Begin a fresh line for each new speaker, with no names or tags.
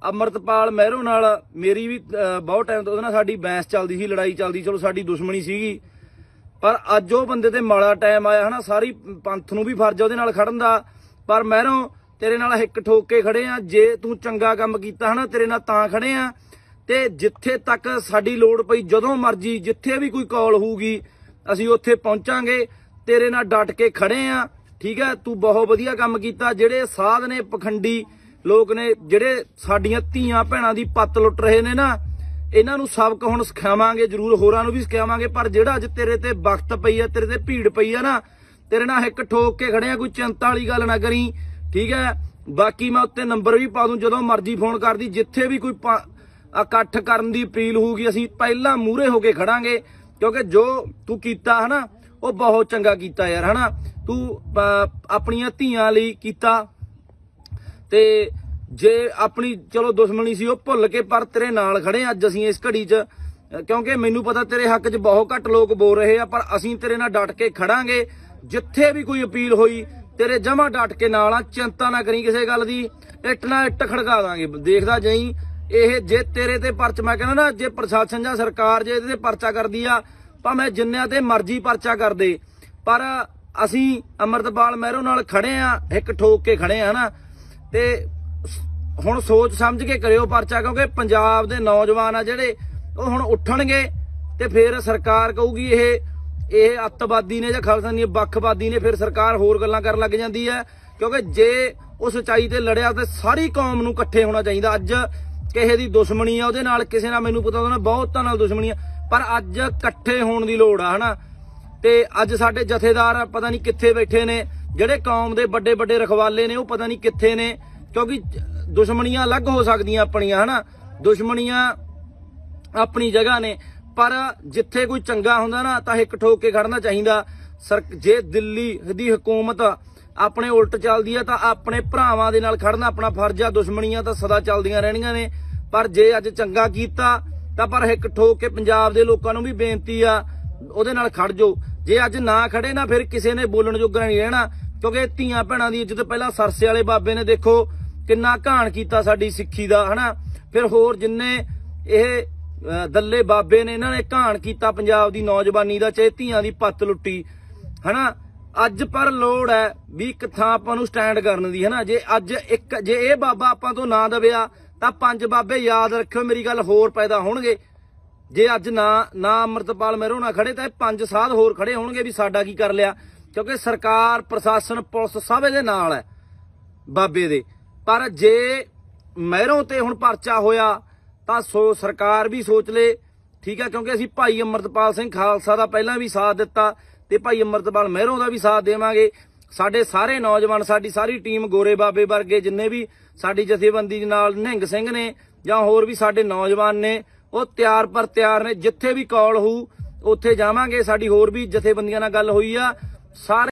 अमृतपाल महरों नाल मेरी भी बहुत टाइम तो ਉਹਦੇ ਨਾਲ ਸਾਡੀ ਬਹਿਸ ਚੱਲਦੀ ਸੀ, ਲੜਾਈ ਚੱਲਦੀ, ਚਲੋ ਸਾਡੀ ਦੁਸ਼ਮਣੀ ਸੀਗੀ। पर ਅੱਜ ਉਹ ਬੰਦੇ ਤੇ ਮਾੜਾ ਟਾਈਮ ਆਇਆ ਹਨਾ, ਸਾਰੀ ਪੰਥ ਨੂੰ ਵੀ ਫਰਜ਼ ਉਹਦੇ ਨਾਲ ਖੜਨ ਦਾ। ਪਰ ਮਹਿਰੋਂ तेरे नाल हिक ठोक के खड़े आ, जे तू चंगा काम कीता हना तेरे नाल तां खड़े आ। ते जिथे तक साडी लोड़ पई जदों मर्जी जिथे भी कोई कॉल होगी असीं उत्थे पहुंचांगे, तेरे नाल डट के खड़े आ। ठीक है, तू बहुत वधिया काम कीता। जेड़े साध ने पखंडी लोग ने जेड़े साडियां धीआं भैणां दी पत्त लुट रहे ने ना, इन्हां नूं सबक हुण सिखावांगे, जरूर होरां नूं भी सिखावांगे। पर जेड़ा अज तेरे ते वक्त पई आ, तेरे ते भीड़ पई आ ना, तेरे नाल हिक ठोक के खड़े आ, कोई चिंता वाली गल ना करी। ठीक है, बाकी मैं उत्ते नंबर भी पा दूं, जदों मर्जी फोन कर दी, जिथे भी कोई इकट्ठ करन दी अपील होगी असीं पहला मूहरे होके खड़ांगे। क्योंकि जो तू कीता है ना वो बहुत चंगा कीता यार, है ना। तू अपनियां धीआं लई कीता, ते जे अपनी चलो दुश्मनी सी वो भुल के पर तेरे नाल खड़े अज असीं इस घड़ी च। क्योंकि मैनूं पता तेरे हक च बहुत घट लोग बोल रहे आ, पर असीं तेरे नाल डट के खड़ांगे। जिथे भी कोई अपील होई तेरे जमा डट के नाल आ, चिंता ना करी किसी गल दी। इट ना इट खड़का दांगे, देखदा जाई। ये जे तेरे ते परच मैं कहना ना, जे प्रशासन जां सरकार जे इहदे ते परचा करदी आ, भावें जिन्नियां ते मर्जी परचा कर दे, पर असीं अमृतपाल महरों नाल खड़े आ, हिक ठोक के खड़े आ ना। ते हुण सोच समझ के करियो परचा, क्योंकि पंजाब दे नौजवान आ जेहड़े ਉਹ ਹੁਣ ਉੱਠਣਗੇ ਤੇ ਫਿਰ ਸਰਕਾਰ ਕਹੂਗੀ ਇਹ ਅੱਤਵਾਦੀ ਨੇ ਜਾਂ ਖਾਲਸਾਨੀ ਵੱਖਵਾਦੀ ਨੇ, ਫਿਰ ਸਰਕਾਰ ਹੋਰ ਗੱਲਾਂ ਕਰਨ ਲੱਗ ਜਾਂਦੀ ਹੈ। ਕਿਉਂਕਿ ਜੇ ਉਹ ਸੱਚਾਈ ਤੇ ਲੜਿਆ ਤੇ ਸਾਰੀ ਕੌਮ ਨੂੰ ਇਕੱਠੇ ਹੋਣਾ ਚਾਹੀਦਾ। ਅੱਜ ਕਿਸੇ ਦੀ ਦੁਸ਼ਮਣੀ ਆ ਉਹਦੇ ਨਾਲ, ਕਿਸੇ ਨਾਲ ਮੈਨੂੰ ਪਤਾ ਉਹਦੇ ਨਾਲ ਬਹੁਤਾਂ ਨਾਲ ਦੁਸ਼ਮਣੀ ਆ, ਪਰ ਅੱਜ ਇਕੱਠੇ ਹੋਣ ਦੀ ਲੋੜ ਆ, ਹਨਾ। ਤੇ ਅੱਜ ਸਾਡੇ ਜਥੇਦਾਰ ਪਤਾ ਨਹੀਂ ਕਿੱਥੇ ਬੈਠੇ ਨੇ, ਜਿਹੜੇ ਕੌਮ ਦੇ ਵੱਡੇ ਵੱਡੇ ਰਖਵਾਲੇ ਨੇ ਉਹ ਪਤਾ ਨਹੀਂ ਕਿੱਥੇ ਨੇ। ਕਿਉਂਕਿ ਦੁਸ਼ਮਣੀਆਂ ਅਲੱਗ ਹੋ ਸਕਦੀਆਂ ਆਪਣੀਆਂ, ਹਨਾ, ਦੁਸ਼ਮਣੀਆਂ अपनी जगह ने, पर जिथे कोई चंगा हुंदा ना तां हिक ठोक के खड़ना चाहिदा। जे दिल्ली दी हुकूमत अपने उल्ट चलदी है तां अपने भरावां दे नाल खड़ना अपना फर्ज आ। दुश्मणियां तां सदा चलदियां रहणियां ने, पर जे अज चंगा कीता तां पर हिक ठोक के पंजाब दे लोकां नूं भी बेनती आ ਉਹਦੇ ਨਾਲ खड़ जाओ। जे अज ना खड़े ना फिर किसी ने बोलण जोगा नहीं रहना। क्योंकि धीआं भैणां दी इज्जत पहला सरसे वाले बाबे ने देखो किन्ना घाण कीता साडी सिੱਖੀ दा, हना। फिर होर जिन्ने ਇਹ दल्ले बाबे ने इन्होंने घाण किया पंजाब की नौजवानी का, चाहे धीआं की पत्त लुट्टी, है ना। अज पर लोड़ है भी एक थां आपां नूं स्टैंड करन दी, है ना। जे अज एक जे ये बाबा आपां तो ना दबिया तां 5 बाबे याद रखियो मेरी गल होर पैदा होणगे। जे अज ना अमृतपाल महरों ना खड़े तां 5 साध होर खड़े होणगे भी साडा की कर लिया। क्योंकि सरकार प्रशासन पुलिस सब इहदे नाल है बाबे दे। पर जे महरों ते हुण परचा होया ਤਾਂ सरकार भी सोच ले। ठीक है, क्योंकि असीं भाई अमृतपाल सिंह खालसा का पहला भी साथ दिता ते भाई अमृतपाल महरों का भी साथ देवांगे। साडे सारे नौजवान, साडी सारी टीम, गोरे बाबे वर्गे जिन्ने भी साडी जथेबंदी नाल निहंग सिंह ने जां होर भी साडे नौजवान ने, वो तैयार पर तैयार ने। जिथे भी कॉल होऊ उत्थे जावांगे। साडी होर भी जथेबंदियां नाल गल होई आ, सारे